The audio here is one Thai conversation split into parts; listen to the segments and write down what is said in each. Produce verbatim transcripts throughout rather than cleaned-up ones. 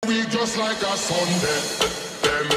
We just like a Sunday. Them,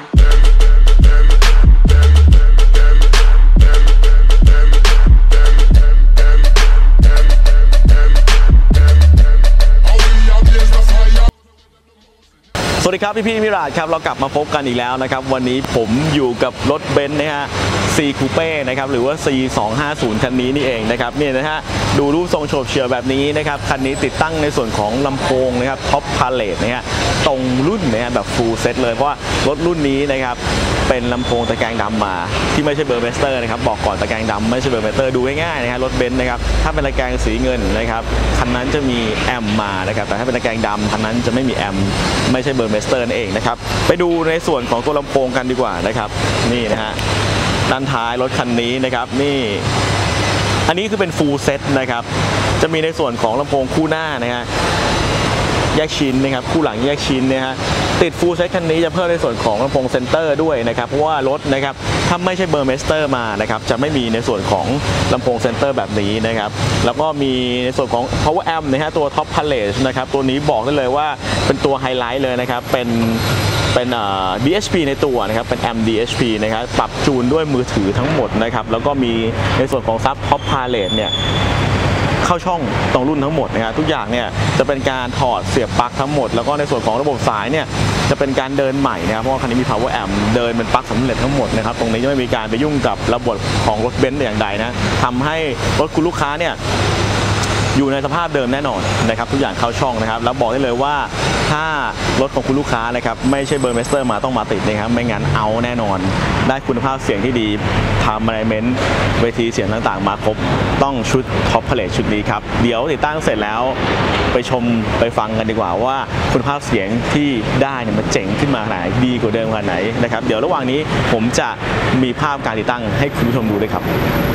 สวัสดีครับพี่พี่มิราดครับเรากลับมาพบกันอีกแล้วนะครับวันนี้ผมอยู่กับรถเบนซ์นะฮะ C Coupe นะครับหรือว่า ซี สองห้าศูนย์ คันนี้นี่เองนะครับนี่นะฮะดูรูปทรงโฉบเฉี่ยวแบบนี้นะครับคันนี้ติดตั้งในส่วนของลำโพงนะครับท็อปพาเลทนะฮะตรงรุ่นนะฮะแบบฟูลเซตเลยเพราะว่ารถรุ่นนี้นะครับเป็นลำโพงตะแกรงดำมาที่ไม่ใช่เบอร์เมสเตอร์นะครับบอกก่อนตะแกรงดำไม่ใช่เบอร์เมสเตอร์ดูง่ายๆนะฮะรถเบนซ์นะครับถ้าเป็นตะแกรงสีเงินนะครับคันนั้นจะมีแอมมานะครับแต่ถ้าเป็นตะแกรงดำคันนั้นจะไม่มีแอมไม่ใช่เบอร์เมสเตอร์นั่นเองนะครับไปดูในส่วนของตัวลำโพงกันดีกว่านะครับนี่นะฮะด้านท้ายรถคันนี้นะครับนี่อันนี้คือเป็นฟูลเซตนะครับจะมีในส่วนของลำโพงคู่หน้านะฮะแยกชิ้นนะครับคู่หลังแยกชิ้นนะฮะติดฟูลเซตคันนี้จะเพิ่มในส่วนของลำโพงเซนเตอร์ด้วยนะครับเพราะว่ารถนะครับถ้าไม่ใช่เบอร์เมสเตอร์มานะครับจะไม่มีในส่วนของลำโพงเซนเตอร์แบบนี้นะครับแล้วก็มีในส่วนของ power amp นะฮะตัว top palette นะครับตัวนี้บอกได้เลยว่าเป็นตัวไฮไลท์เลยนะครับเป็นเป็น ดี เอช พี ในตัวนะครับเป็น amp ดี เอช พี นะครับปรับจูนด้วยมือถือทั้งหมดนะครับแล้วก็มีในส่วนของ sub top palette เนี่ยเข้าช่องตรงรุ่นทั้งหมดนะครับทุกอย่างเนี่ยจะเป็นการถอดเสียบปลั๊กทั้งหมดแล้วก็ในส่วนของระบบสายเนี่ยจะเป็นการเดินใหม่นะครับเพราะว่าคันนี้มี power amp เดินเป็นปลั๊กสำเร็จทั้งหมดนะครับตรงนี้จะไม่มีการไปยุ่งกับระบบของรถเบนซ์อย่างใดนะทำให้รถคุณลูกค้าเนี่ยอยู่ในสภาพเดิมแน่นอนนะครับทุกอย่างเข้าช่องนะครับแล้วบอกได้เลยว่าถ้ารถของคุณลูกค้านะครับไม่ใช่เบอร์เมสเตอร์มาต้องมาติดนะครับไม่งั้นเอาแน่นอนได้คุณภาพเสียงที่ดีทำแมเนจเมนต์เวทีเสียงต่างๆมาครบต้องชุดท็อปพาเลทชุดนี้ครับเดี๋ยวติดตั้งเสร็จแล้วไปชมไปฟังกันดีกว่าว่าคุณภาพเสียงที่ได้เนี่ยมันเจ๋งขึ้นมาขนาดไหนดีกว่าเดิมขนาดไหนนะครับเดี๋ยวระหว่างนี้ผมจะมีภาพการติดตั้งให้คุณผู้ชมดูด้วยครับ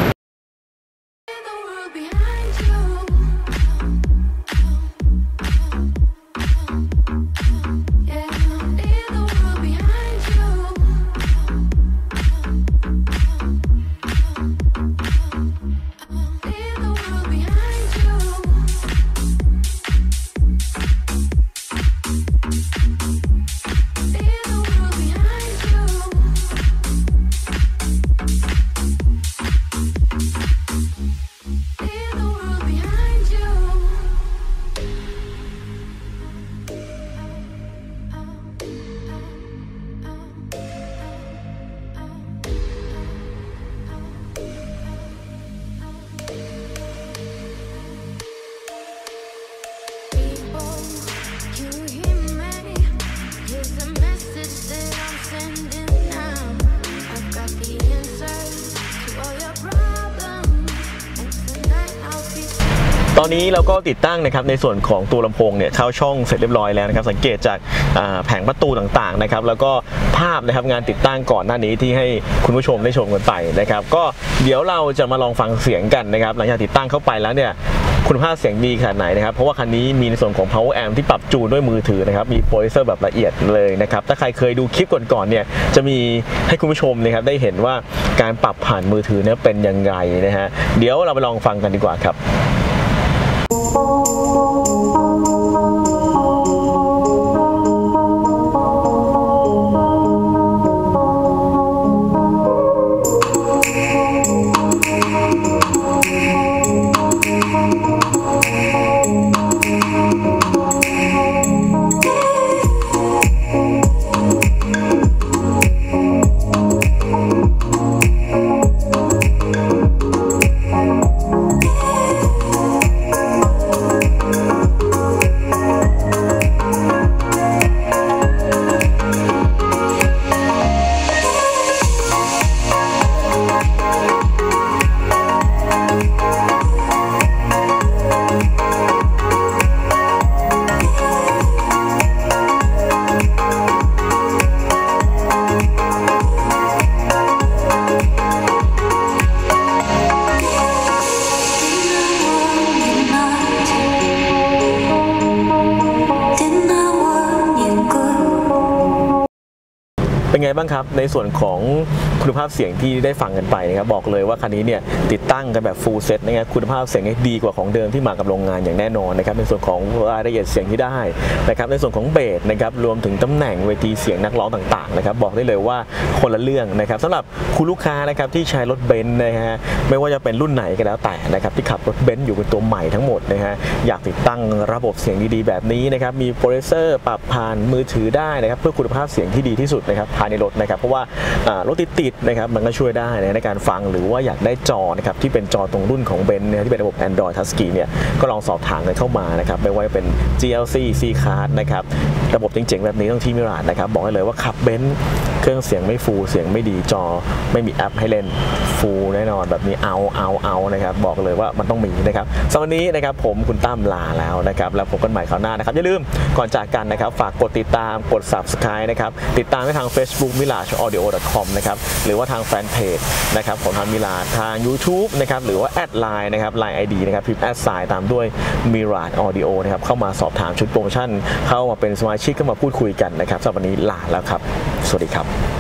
ตอนนี้เราก็ติดตั้งนะครับในส่วนของตัวลำโพงเนี่ยเข้าช่องเสร็จเรียบร้อยแล้วนะครับสังเกตจากแผงประตูต่างๆนะครับแล้วก็ภาพนะครับงานติดตั้งก่อนหน้านี้ที่ให้คุณผู้ชมได้ชมกันไปนะครับก็เดี๋ยวเราจะมาลองฟังเสียงกันนะครับหลังจากติดตั้งเข้าไปแล้วเนี่ยคุณภาพเสียงดีขนาดไหนนะครับเพราะว่าคันนี้มีในส่วนของ power amp ที่ปรับจูนด้วยมือถือนะครับมีโปรดิวเซอร์แบบละเอียดเลยนะครับถ้าใครเคยดูคลิปก่อนๆเนี่ยจะมีให้คุณผู้ชมนะครับได้เห็นว่าการปรับผ่านมือถือเนี่ยเป็นยังไงนะฮะเดี๋ยวเราไปลองฟังกันดีกว่าครับเป็นไงบ้างครับในส่วนของคุณภาพเสียงที่ได้ฟังกันไปนะครับบอกเลยว่าคันนี้เนี่ยติดตั้งกันแบบ full set นะครับคุณภาพเสียงดีกว่าของเดิมที่มากับโรงงานอย่างแน่นอนนะครับในส่วนของรายละเอียดเสียงที่ได้นะครับในส่วนของเบสนะครับรวมถึงตำแหน่งเวทีเสียงนักร้องต่างๆนะครับบอกได้เลยว่าคนละเรื่องนะครับสำหรับคุณลูกค้านะครับที่ใช้รถเบนซ์นะฮะไม่ว่าจะเป็นรุ่นไหนก็แล้วแต่นะครับที่ขับรถเบนซ์อยู่เป็นตัวใหม่ทั้งหมดนะฮะอยากติดตั้งระบบเสียงดีๆแบบนี้นะครับมีโปรดิวเซอร์ปรับผ่านมือถือได้นะครับเพื่อคุณภาพเสียงที่ดีที่สุดนะครับภายในรถนะครับเพราะว่ารถติดๆนะครับมันก็ช่วยได้ในการฟังหรือว่าอยากได้จอนะครับที่เป็นจอตรงรุ่นของเบนซ์ที่เป็นระบบ Android Touchscreen เนี่ยก็ลองสอบถามกันเข้ามานะครับไม่ว่าจะเป็น จี แอล ซี C-Card นะครับระบบเจ๋งๆแบบนี้ต้องที่มิราดนะครับบอกได้เลยว่าขับเบนซ์เครื่องเสียงไม่ฟูเสียงไม่ดีจอไม่มีแอปให้เล่นฟูแน่นอนแบบนี้เอาเอาเอานะครับบอกเลยว่ามันต้องมีนะครับสำหรับวันนี้นะครับผมคุณตั้มลาแล้วนะครับแล้วพบกันใหม่คราวหน้านะครับอย่าลืมก่อนจากกันนะครับฝากกดติดตามกด Subscribe นะครับติดตามได้ทาง Facebook มิราด ออดิโอ ดอท คอม นะครับหรือว่าทางแฟนเพจนะครับของทางมิราดทาง YouTube นะครับหรือว่าแอดไลน์นะครับ ไลน์ ไอ ดี นะครับพิมพ์แอดไซน์ตามด้วยมิราด ออดิโอ นะครับเข้ามาสอบถามชุดโปรโมชั่นเข้ามาเป็นสมาชิกเข้ามาพูดคุยกันนะครับสำหรับวันนี้ลาแล้วครับสวัสดีครับ